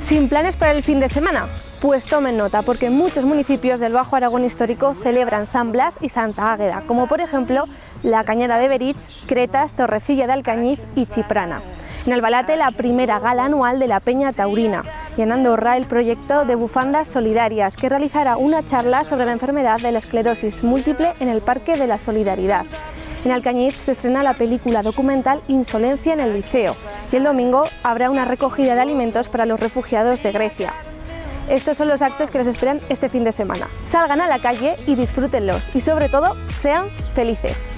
¿Sin planes para el fin de semana? Pues tomen nota, porque muchos municipios del Bajo Aragón histórico celebran San Blas y Santa Águeda, como por ejemplo la Cañada de Berich, Cretas, Torrecilla de Alcañiz y Chiprana. En Albalate, la primera gala anual de la Peña Taurina, y en Andorra el proyecto de Bufandas Solidarias, que realizará una charla sobre la enfermedad de la esclerosis múltiple en el Parque de la Solidaridad. En Alcañiz se estrena la película documental Insolencia en el Liceo, y el domingo habrá una recogida de alimentos para los refugiados de Grecia. Estos son los actos que les esperan este fin de semana. Salgan a la calle y disfrútenlos, y sobre todo, sean felices.